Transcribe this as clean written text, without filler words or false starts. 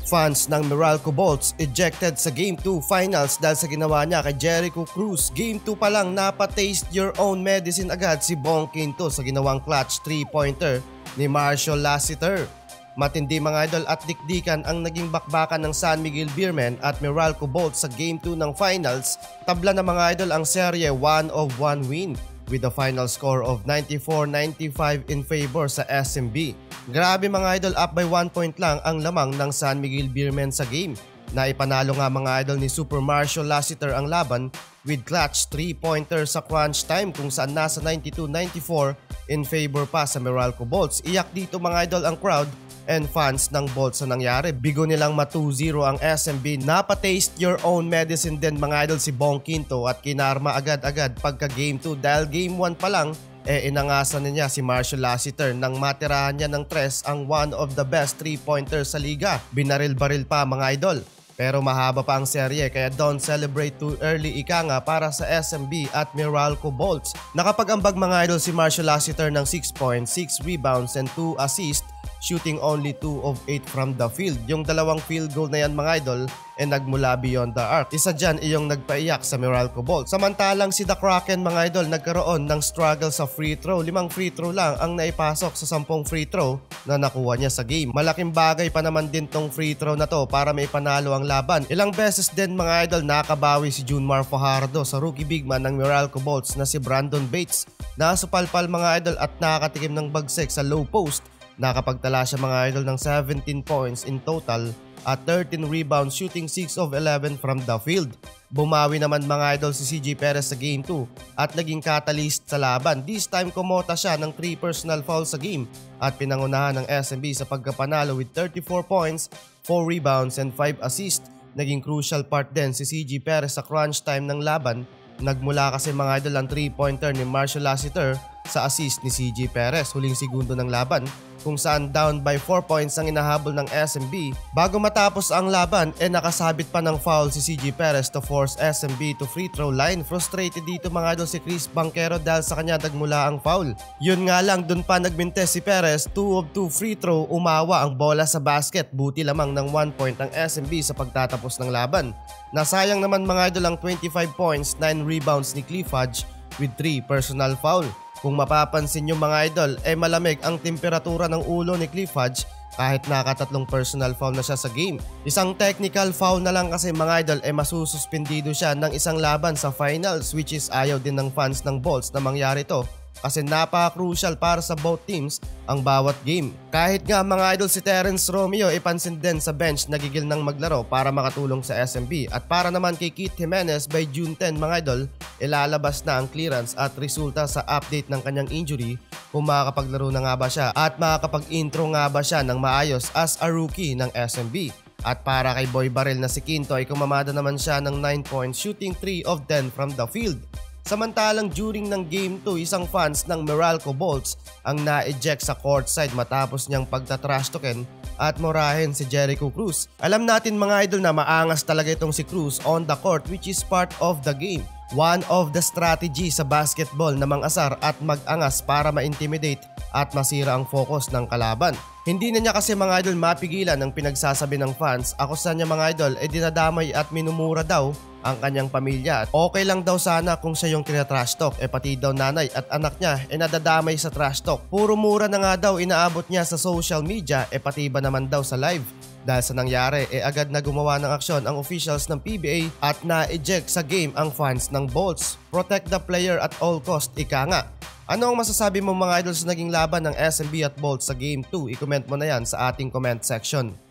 Fans ng Meralco Bolts ejected sa Game 2 Finals dahil sa ginawa niya kay Jericho Cruz. Game 2 pa lang napa-taste your own medicine agad si Bong Quinto sa ginawang clutch 3-pointer ni Marshall Lassiter. Matindi mga idol at dikdikan ang naging bakbakan ng San Miguel Beermen at Meralco Bolts sa Game 2 ng Finals. Tabla na mga idol ang serye 1-1 win with a final score of 94-95 in favor sa SMB. Grabe mga idol, up by 1 point lang ang lamang ng San Miguel Beermen sa game. Naipanalo nga mga idol ni Super Marshall Lassiter ang laban with clutch 3-pointer sa crunch time kung saan nasa 92-94 in favor pa sa Meralco Bolts. Iyak dito mga idol ang crowd and fans ng Bolts sa nangyari. Bigo nilang ma-2-0 ang SMB. Napa-taste your own medicine din mga idol si Bong Quinto at kinarma agad-agad pagka Game 2 dahil Game 1 pa lang inangasan niya si Marshall Lassiter nang matirahan niya ng 3 ang one of the best 3-pointers sa liga. Binaril-baril pa mga idol. Pero mahaba pa ang serye kaya don't celebrate too early ika nga para sa SMB at Meralco Bolts. Nakapag-ambag mga idol si Marshall Lassiter ng 6 points, 6 rebounds and 2 assists, shooting only 2 of 8 from the field. Yung dalawang field goal na yan mga idol nagmula beyond the arc. Isa dyan iyong nagpaiyak sa Meralco Bolts. Samantalang si The Kraken mga idol nagkaroon ng struggle sa free throw. 5 free throw lang ang naipasok sa 10 free throw na nakuha niya sa game. Malaking bagay pa naman din tong free throw na to para may panalo ang laban. Ilang beses din mga idol nakabawi si Junmar Fajardo sa rookie big man ng Meralco Bolts na si Brandon Bates. Nasupalpal mga idol at nakakatikim ng bagsik sa low post. Nakapagtala siya mga idol ng 17 points in total at 13 rebounds, shooting 6 of 11 from the field. Bumawi naman mga idol si CJ Perez sa Game 2 at naging catalyst sa laban. This time kumota siya ng 3 personal fouls sa game at pinangunahan ng SMB sa pagkapanalo with 34 points, 4 rebounds and 5 assists. Naging crucial part din si CJ Perez sa crunch time ng laban. Nagmula kasi mga idol ang 3-pointer ni Marshall Lassiter sa assist ni CJ Perez huling segundo ng laban kung saan down by 4 points ang inahabol ng SMB. Bago matapos ang laban nakasabit pa ng foul si CJ Perez to force SMB to free throw line. Frustrated dito mga idol si Chris Banquero dahil sa kanya nagmula ang foul. Yun nga lang dun pa nagmintes si Perez, 2 of 2 free throw, umawa ang bola sa basket. Buti lamang ng 1 point ang SMB sa pagtatapos ng laban. Nasayang naman mga idol ang 25 points, 9 rebounds ni Cliff Hodge with 3 personal foul. Kung mapapansin nyo mga idol, malamig ang temperatura ng ulo ni Cliff Hodge kahit nakatatlong personal foul na siya sa game. Isang technical foul na lang kasi mga idol masususpendido siya ng isang laban sa finals, which is ayaw din ng fans ng Bolts na mangyari to kasi napaka-crucial para sa both teams ang bawat game. Kahit nga mga idol si Terence Romeo ipansin din sa bench nagigil ng maglaro para makatulong sa SMB. At para naman kay Keith Jimenez by June 10 mga idol, ilalabas na ang clearance at resulta sa update ng kanyang injury kung makakapaglaro na nga ba siya at makakapag-intro nga ba siya ng maayos as a rookie ng SMB. At para kay Boy Barrel na si Quinto ay kumamada naman siya ng 9 points, shooting 3 of 10 from the field. Samantalang during ng Game 2, isang fans ng Meralco Bolts ang na-eject sa courtside matapos niyang pagtatrash talkin at morahin si Jericho Cruz. Alam natin mga idol na maangas talaga itong si Cruz on the court, which is part of the game. One of the strategy sa basketball na mang-asar at mag-angas para ma-intimidate at masira ang focus ng kalaban. Hindi na niya kasi mga idol mapigilan ang pinagsasabi ng fans. Ako sa niya mga idol dinadamay at minumura daw ang kanyang pamilya. Okay lang daw sana kung siya yung tinatrash talk, pati daw nanay at anak niya nadadamay sa trash talk. Puro mura na nga daw inaabot niya sa social media, pati ba naman daw sa live. Dahil sa nangyari agad na gumawa ng aksyon ang officials ng PBA at na-eject sa game ang fans ng Bolts. Protect the player at all cost, ika nga. Ano ang masasabi mo mga idol sa naging laban ng SMB at Bolts sa Game 2? I-comment mo na yan sa ating comment section.